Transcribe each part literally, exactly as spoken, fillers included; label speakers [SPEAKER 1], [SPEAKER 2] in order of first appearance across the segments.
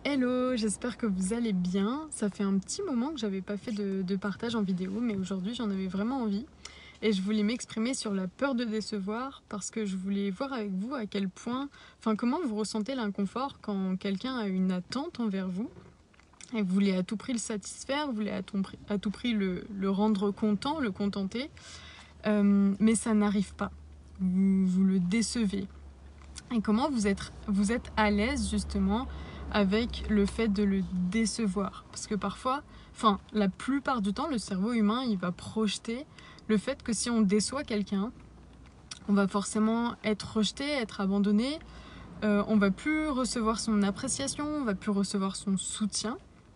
[SPEAKER 1] Hello, j'espère que vous allez bien. Ça fait un petit moment que j'avais pas fait de, de partage en vidéo, mais aujourd'hui j'en avais vraiment envie. Et je voulais m'exprimer sur la peur de décevoir parce que je voulais voir avec vous à quel point, enfin comment vous ressentez l'inconfort quand quelqu'un a une attente envers vous et vous voulez à tout prix le satisfaire, vous voulez à tout prix, à tout prix le, le rendre content, le contenter, euh, mais ça n'arrive pas. Vous, vous le décevez. Et comment vous êtes, vous êtes à l'aise justement avec le fait de le décevoir. Parce que parfois, enfin la plupart du temps, le cerveau humain, il va projeter le fait que si on déçoit quelqu'un, on va forcément être rejeté, être abandonné, euh, on va plus recevoir son appréciation, on va plus recevoir son soutien.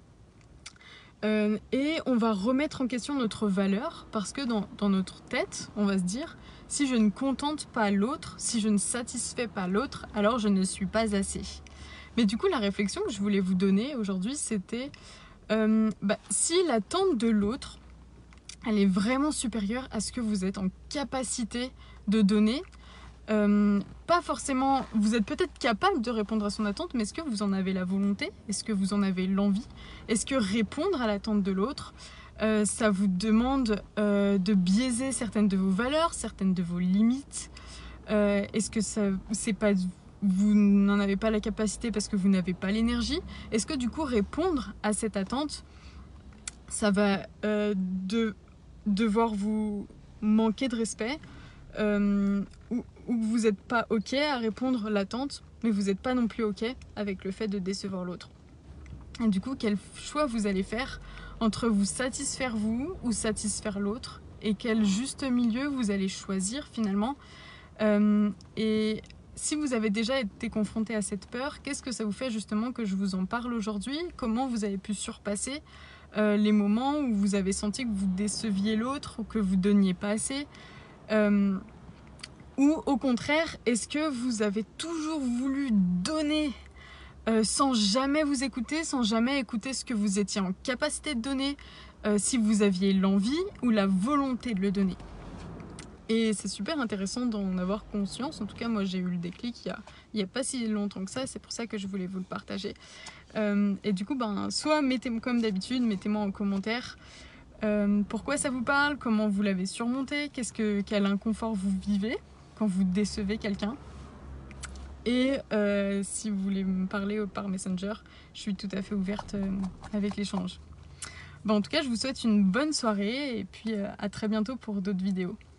[SPEAKER 1] Euh, et on va remettre en question notre valeur parce que dans, dans notre tête, on va se dire si je ne contente pas l'autre, si je ne satisfais pas l'autre, alors je ne suis pas assez. Mais du coup, la réflexion que je voulais vous donner aujourd'hui, c'était euh, bah, si l'attente de l'autre, elle est vraiment supérieure à ce que vous êtes en capacité de donner, euh, pas forcément, vous êtes peut-être capable de répondre à son attente, mais est-ce que vous en avez la volonté? Est-ce que vous en avez l'envie? Est-ce que répondre à l'attente de l'autre, euh, ça vous demande euh, de biaiser certaines de vos valeurs, certaines de vos limites? euh, Est-ce que ça, c'est pas, vous n'en avez pas la capacité parce que vous n'avez pas l'énergie? Est-ce que du coup répondre à cette attente, ça va euh, de, devoir vous manquer de respect? Euh, ou, ou vous n'êtes pas ok à répondre à l'attente, mais vous n'êtes pas non plus ok avec le fait de décevoir l'autre. Et du coup, quel choix vous allez faire entre vous satisfaire vous ou satisfaire l'autre, et quel juste milieu vous allez choisir finalement. Euh, et si vous avez déjà été confronté à cette peur, qu'est-ce que ça vous fait justement que je vous en parle aujourd'hui? Comment vous avez pu surpasser euh, les moments où vous avez senti que vous déceviez l'autre ou que vous donniez pas assez? Euh, ou au contraire, est-ce que vous avez toujours voulu donner euh, sans jamais vous écouter, sans jamais écouter ce que vous étiez en capacité de donner, euh, si vous aviez l'envie ou la volonté de le donner? Et c'est super intéressant d'en avoir conscience. En tout cas, moi j'ai eu le déclic il y a, il y a pas si longtemps que ça, c'est pour ça que je voulais vous le partager. Euh, et du coup, ben, soit mettez-moi comme d'habitude, mettez-moi en commentaire Euh, pourquoi ça vous parle, comment vous l'avez surmonté, qu'est-ce que, quel inconfort vous vivez quand vous décevez quelqu'un. Et euh, si vous voulez me parler par Messenger, je suis tout à fait ouverte euh, avec l'échange. Bon, en tout cas, je vous souhaite une bonne soirée et puis euh, à très bientôt pour d'autres vidéos.